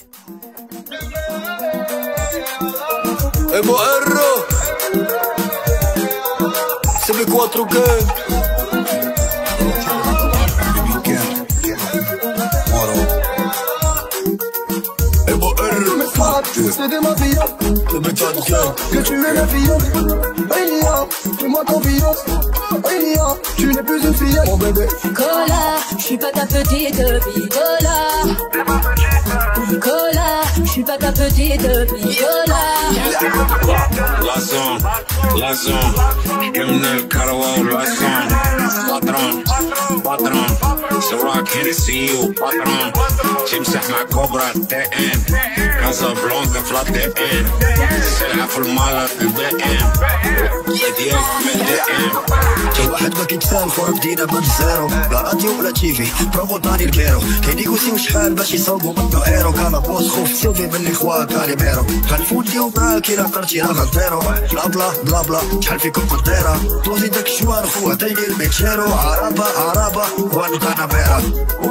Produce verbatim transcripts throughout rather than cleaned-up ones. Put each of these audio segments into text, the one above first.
Emo R Semi quattro gang Emo R C'est de ma vie, le méthode gang que tu es la fille. Elia, fais-moi confiance. Elia, tu n'es plus une fille, mon bébé. Cola, je suis pas ta petite picola. Cola, je suis pas ta petite picola. La zone, la zone, criminel carwell, la zone. Patron, patron, Ciroc Hennessy وباترون تمسح مع كوبرا تي ان كازابلانكا فلا تي ان سلعة في المالا في البي ام ديالك من دي ام كاين واحد ما كيتسال فور بدينا من الزيرو لا راديو ولا تيفي بروفو طاني الكيرو كاين يقوسيو شحال باش يصوبو منو ايرو كالا بوس خوف سيلفي من الاخوان كاليميرو كنفونديو معاك الا قرتي راه غنطيرو بلا بلا بلا بلا شحال فيكم قديرة طوزي داك الشوار خو عطيني الميكشيرو عربة عربة وان كانافيرا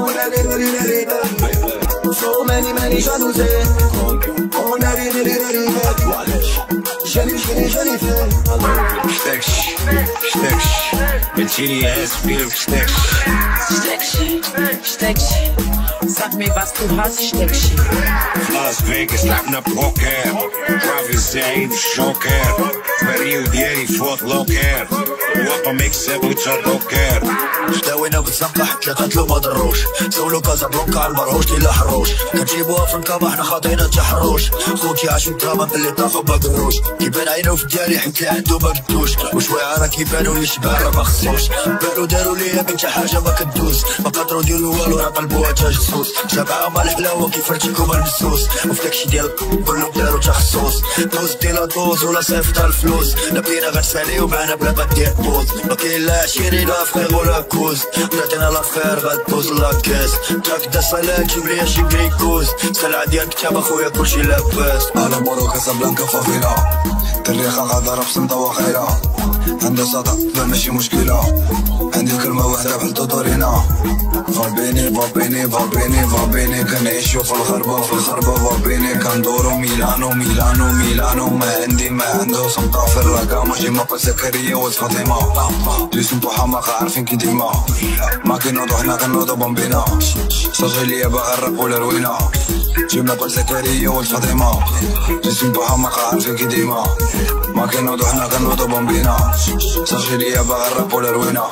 So many many jalousies. On a ri ri ri ri. Jali jali jali شتكش شتكش بنتيني اس بيلك شتكش Steckchen, Steckchen, sag mir, was du hast, Steckchen. Las Vegas لعبنا بوكر رافي زين شوكر بريو ديالي فوت لوكر وابا ميكسب وتشاركر داوينا بالزنقة ثلاثة تلو ما ضروش سولو كازابلانكا على المرهوش لي لاحروش كنجيبوها في الكابا حنا خاطينا تحروش خوتي عاشو دراما باللي طاحو ما قروش كيبان عينو في ديالي حيت لي عندو ما قدوش وشوية راه كيبانو لي شباب راه ما خصوش بانو دارو ليا بنت حاجة ما كدوز ما قدرو يديرو والو راه طلبوها تا جسوس شبعة مع الحلاوة كيف رتيكو المسوس وفي داكشي ديال كلهم دارو تخصص دوز ديلا دوز ولا صيفطها الفلوس لا بينا غنساليو معانا بلا ما دير بوز ما كاين لا عشيري لا فخير ولا كوز نعطينا لافخير غدوز لاكاس جاك دا صلاة جيب ليا شي كريكوز سلعة ديال كتاب اخويا كلشي لاباس على مورو كاسابلانكا فافيلا تريخا غادا راه بسنطة وخيرا عندها صدى لا ماشي مشكلة عندي كلمة واحدة بحال تودورينا فابيني فابيني فابيني فابيني كنعيشو في الغربة في الغربة فابيني كندورو ميلانو ميلانو ميلانو ما عندي ما عنده سمطة في الرقا ماشي مابا زكريا ولد فاطمة لي سمطو حماقة عارفين كي ديما ما كنوضو حنا كنوضو بومبينا صاجي ليا باغا الراب ولا روينة جبنا بال زكريا ولد فاطمة لي سمطو حماقة عارفين كي ديما ما كنوضو حنا كنوضو بومبينا صاجي ليا باغا الراب ولا روينة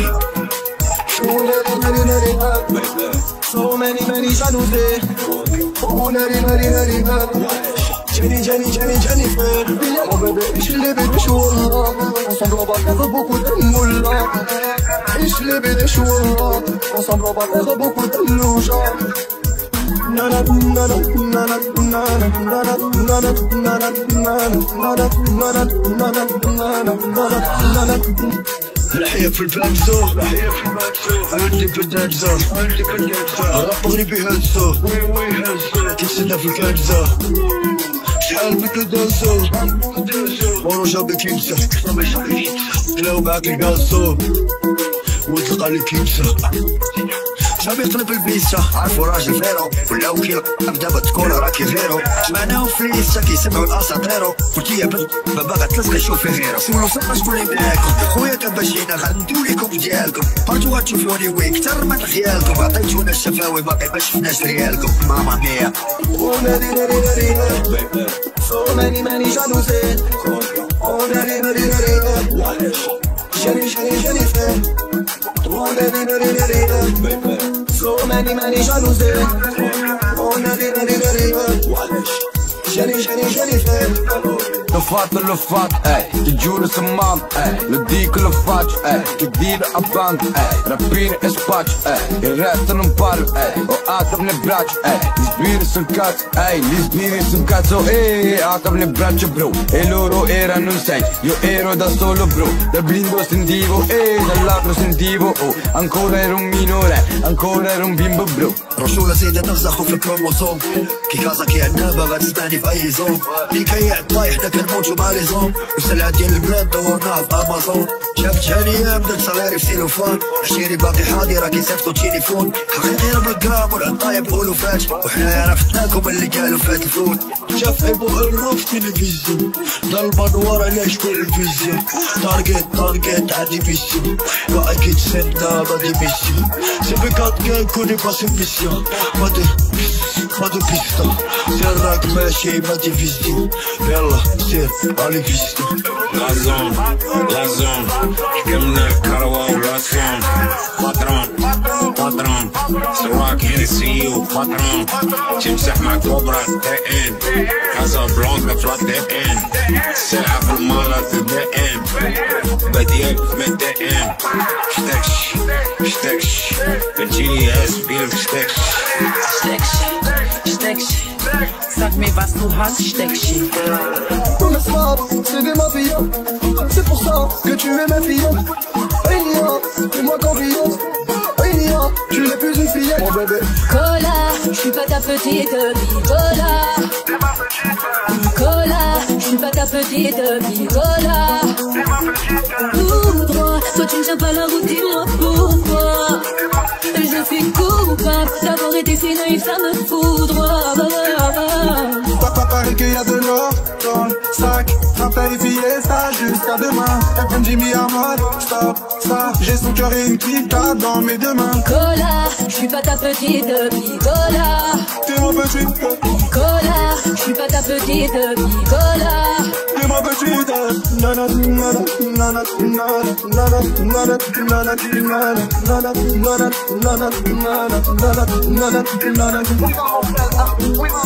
So many many jalousies. On a ri ri ri ri. Jenny Jenny Jenny Jennifer. Mon bébé, je l'ai bébé chaud. Ensemble on va faire beaucoup de moula. Je l'ai bébé chaud. Ensemble on va faire beaucoup de louja. Nana nana nana nana nana nana nana nana nana nana nana الحياة في البانزو عندي بتنزو رابغني بيهزو كيسنا في الكنزة شحال مثل دانسو ورو جابي كيمسا كلاو معاك الكازو وتلقى لي كيمسا شباب يطلب البيسا عرفو راجل فيرو ولاو كيلو دابا تكون راكي غيرو جمعناهم في ليسا كيسمعو الاساطيرو قلتي يا بنت ما باغا تلصقي شوفي غيرو سولو فما شكون اللي معاكم خويا كان باش جينا غندو ليكم ديالكم بارتو غتشوفوني وين كتر من خيالكم عطيتونا الشفاوي باقي ما شفناش ريالكم ماما ميا So many many jalousies. On a ri ri ri ri. Jenny Jenny Jennifer. On a ri ri ri ri. So many many jalousies. On a ri ri ri ri. Jenny Jenny Jennifer. لفات لفات اي تجون سمام اي لديك لفات اي كدير ابانك اي رابين اسباتش اي يراتن مبارو اي وآتم نبراج اي لزبير سنكات اي لزبير سنكات سو اي آتم نبراج برو اي لورو ايرا نونساي يو ايرو دا solo bro da blindo sentivo e dall'altro sentivo oh ancora ero un minore ancora ero un bimbo bro رشولة سيدة نفزخو في الكروموسوم كي كازا كي عندها باغا تسمعني في اي زوم لي كيع طايح داك نموتو مع لي زون والسلعة ديال البلاد دورناها في امازون شافت هانية بدات صغيري في سيلوفان عشيري باقي حاضي راه كيصيفطو التليفون حقيقي راه بالكرام والعطايا بألوفات وحنايا عرفناكم اللي قالو فات الفوت شاف عيبو غيرو في تلفزيون دار المنور علاش كل الفيزيون تارجت تارجت عادي ميسيون واكيد سندا بادي ميسيون سيبي كات كان كوني باسي ميسيون مادي مادي بيستا سير راك ماشي مادي فيزيون يلا سير علي فيزيون La zone, la zone, حكمنا الكروة ولا زون باترون باترون سواك هينسي وباترون تمسح مع كوبرا تي ان كازا بلانكا في لا تي ان ساعة في المالا في دي ان بديك من دي ان شتكش شتكش بتجيني اس بيلك شتكش شتكش شتكش Sag mir was du hast, Steckchen. Pour mes frappes, c'est des mafias. C'est pour ça que tu es ma fille. Ria, fais-moi confiance. Ria, tu n'es plus une fille, mon bébé. Cola, je suis pas ta petite bicola. Cola, je suis pas ta petite bicola. Tout droit, toi tu ne tiens pas la route, dis-moi pourquoi. Je suis coupable d'avoir été si naïf, ça me foudroie. Papa paraît qu'il y a de l'or dans le sac. Rappel et fiesta jusqu'à demain. F M Jimmy à mode, stop, stop. J'ai son cœur et une clita dans mes deux mains. Cola, je suis pas ta petite bicola. T'es mon petit, Cola, je suis pas ta petite bicola. t'es mon petit. Nana, nana, nana, nana, nana, nana, nana, nana, nana, nana, nana, nana, nana, nana, nana.